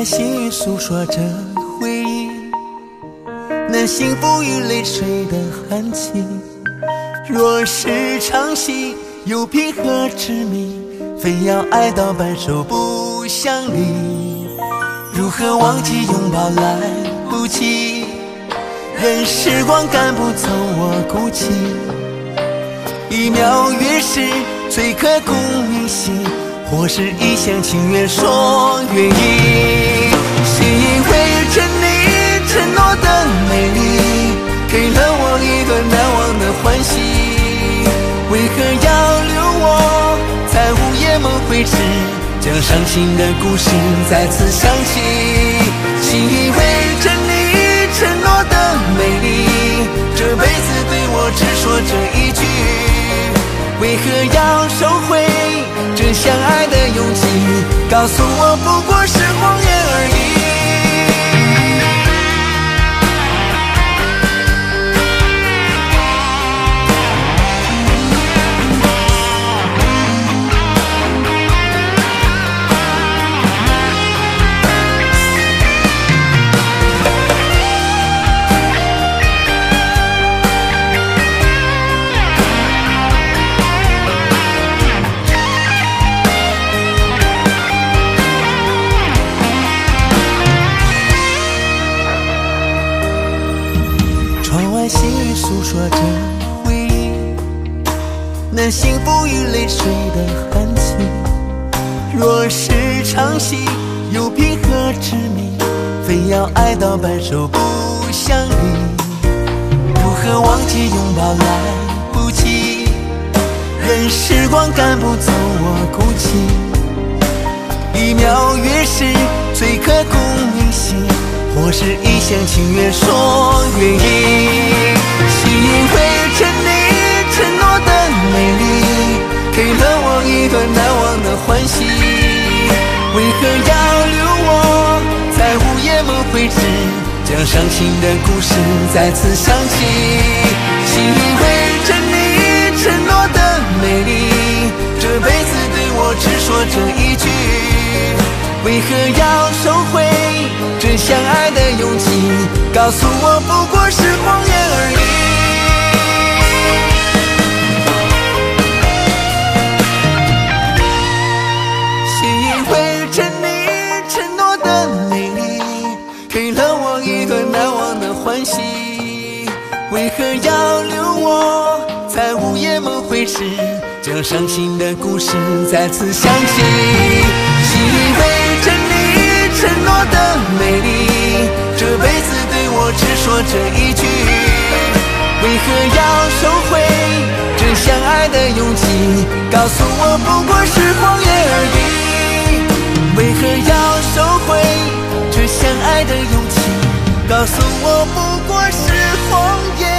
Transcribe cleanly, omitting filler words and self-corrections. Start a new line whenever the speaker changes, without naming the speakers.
心诉说着回忆，那幸福与泪水的痕迹。若是场戏，又凭何执迷，非要爱到白首不相离？如何忘记拥抱来不及，任时光赶不走我孤寂。一秒越是最刻骨铭心，或是一厢情愿说愿意。是因为着你承诺的美丽，给了我一段难忘的欢喜。为何要留我在午夜梦回时，将伤心的故事再次想起？是因为着你承诺的美丽，这辈子对我只说这一句。为何要收回这相爱的勇气？告诉我不过是谎言而已。窗外细雨诉说着回忆，那幸福与泪水的痕迹。若是场戏，又凭何执迷，非要爱到白首不相离？如何忘记拥抱来不及，任时光赶不走我孤寂。一秒越是最刻骨铭心，或是一厢情愿说愿意。是因为着你承诺的美丽，给了我一段难忘的欢喜。为何要留我在午夜梦回时，将伤心的故事再次想起？是因为着你承诺的美丽，这辈子对我只说这一句。为何要收回这相爱的勇气？告诉我不过是谎言而已。是因为着你承诺的美丽，给了我一段难忘的欢喜。为何要留我在午夜梦回时，将伤心的故事再次想起？是因为着你承诺的美丽，这辈子对我只说这一句。为何要收回这相爱的勇气？告诉我不过是谎言而已。为何要收回这相爱的勇气？告诉我不过是谎言。